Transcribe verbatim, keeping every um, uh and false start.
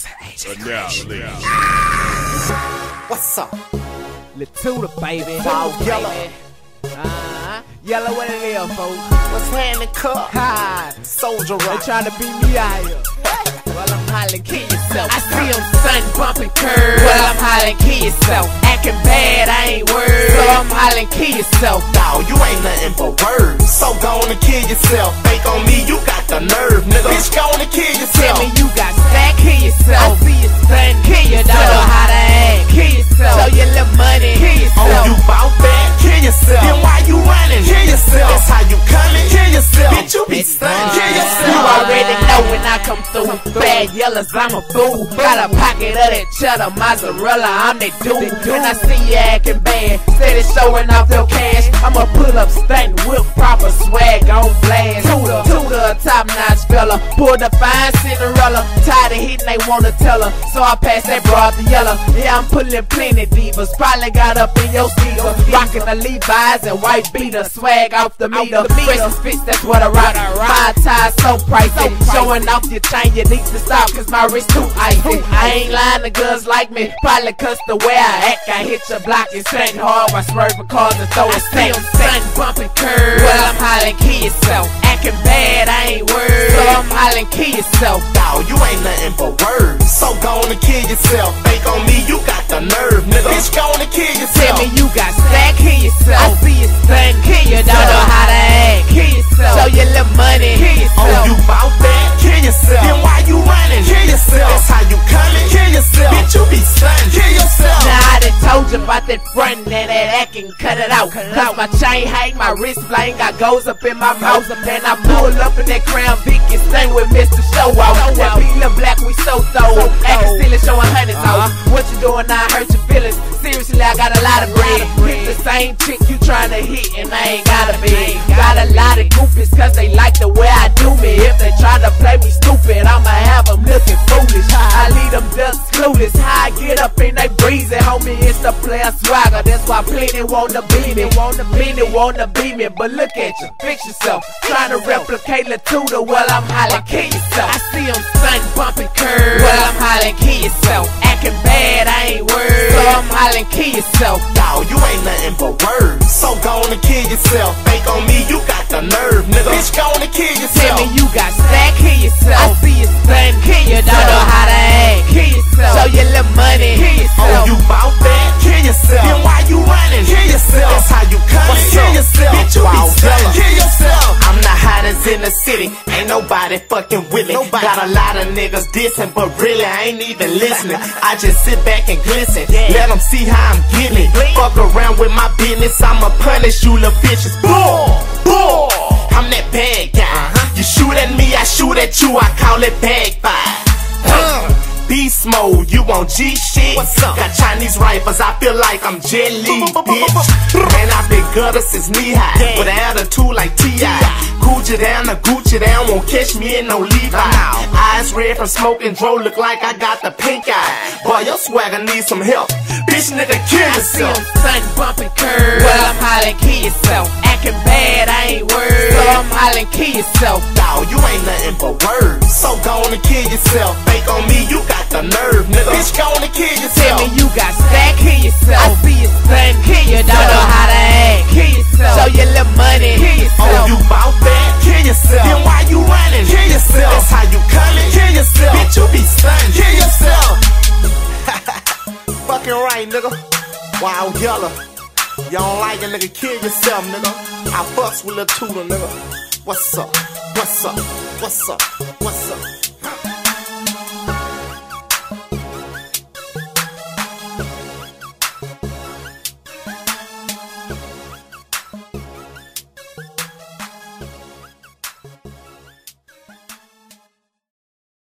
Annihilate. What's up? Latuda, baby. Wow, Yellow. Uh-huh. Yellow, what it is, folks? What's happening, cup? Ha! Soldier They Rock. tryna beat me out here. Well, I'm hollering, kill yourself. I see them sun bumping curves. Well, I'm hollering, kill yourself. Acting bad, I ain't worried. So I'm hollering, kill yourself. Dawg, you ain't nothing but words. So gonna kill yourself. Fake on me, you got the nerve, nigga. Bitch, gonna kill yourself. Tell me you got stack, kill yourself. I see your son, kill yourself. Don't know how to act, kill yourself. Show your little money, kill yourself. Oh, you bout that? Kill yourself. Then why you running? Kill yourself. That's how you coming. Kill yourself. Bitch, you be stunned. Kill yourself. You already know when I come through. Bad yellows, I'm a fool. Got a pocket of that cheddar mozzarella, I'm that dude. And I see you acting bad, steady showing off your cash. I'ma pull up stunt with proper swag on blast. Tutor, tutor, a top notch fella. Pull the fine Cinderella. Tired of hitting, they wanna tell her. So I pass that broad to yellow. Yeah, I'm pulling plenty divas. Probably got up in your sneaker. Rocking the Levi's and white beater. Swag off the meter. Fresh fits, that's what I rock. Five ties so pricey. Showing off your chain, you need to stop, cause my wrist too icy. I ain't lying to girls like me. Probably cause the way I act, I hit your block and stand hard while swerving cars and throw a stank. Sun bumping curves. Well, I'm hollering, kill yourself. Acting bad, I ain't worried. So I'm hollering, kill yourself. Dawg, you ain't nothing but words. So gonna kill yourself. Fake on me, you got the nerve, nigga. Bitch, gonna kill yourself. Tell me you got stack, kill yourself. I see your son, kill yourself. Don't know how to act, kill yourself. Show your little money, kill yourself. Oh, you bout that? Kill yourself. Then why you running? Kill yourself. That's how you coming. Kill yourself. Bitch, you be stunned. Kill yourself. Now I done told you about that front and that acting, cut it out. Cause my chain hang, my wrist blank, got goes up in my mouth. Then I pull up in that Crown Vic and sing with Mister Show Out. That P-Lil Black, we so throw. Acting silly, showing hundreds off. What you doing now, hurt your feelings. Seriously, I got a lot of bread. Hit the same chick you tryna hit and I ain't gotta be. Got a lot of goofies cause they like the way I do me. If they try to play me stupid, I'ma have them looking foolish. I leave them ducks clueless. How I get up in they breezy, homie, it's the player swagger. That's why plenty wanna be me. Wanna be me, wanna be me. But look at you, fix yourself. Trying to replicate Latuda, well, I'm hollering, kill yourself. I see them sun bumping curves. Well, I'm hollering, kill yourself. Acting bad, I ain't worried. So I'm hollering, kill yourself. Dawg, you ain't nothing but words. So gonna kill yourself. Fake on me, you got the nerve, nigga. Bitch, gonna kill yourself. Tell me you got stack, kill yourself. I see your son, kill yourself. Don't know how to act, kill yourself. Show your little money, kill yourself. Oh, you bout that? Kill yourself. Then why you running? Kill yourself. That's how you coming. Kill yourself. Bitch, you be stunned. Kill yourself. I'm the hottest in the city. Ain't nobody fucking with me. Nobody. Got a lot of niggas dissing, but really I ain't even listening. I just sit back and glisten. Yeah. Let them see how I'm getting it. Fuck around with my business, I'ma punish you little bitches. Boom! Boom! I'm that bad guy. Uh-huh. You shoot at me, I shoot at you, I call it backfire. Uh. Beast mode, you on G shit? What's up? Got Chinese rifles, I feel like I'm Jet Li, bitch. Man, I've been gutter since knee high, yeah. With an attitude like T I Gucci down, the Gucci down, won't catch me in no Levi. Eyes red from smoking dro, look like I got the pink eye. Boy, your swagger needs some help. Bitch, nigga, kill yourself. I see them sun bumping curves. Well, I'm hollering, kill yourself. Acting bad, I ain't worried. So I'm hollering, kill yourself. Dawg, you ain't nothing but words. So gonna kill yourself. Fake on me, you got the nerve, nigga. Bitch, gonna kill yourself. Tell me you got stack, kill yourself. I see your son, kill yourself. Don't know how to act, kill yourself. Show your little money, kill yourself. Oh, you bout that? Kill yourself. Then why you running? Kill yourself. That's how you coming. Kill yourself. Bitch, you be stunned. Kill yourself. Fucking right, nigga. Wild Yellow. You don't like it, nigga, kill yourself, nigga. I fucks with Latuda, nigga. What's up? What's up? What's up? What's up?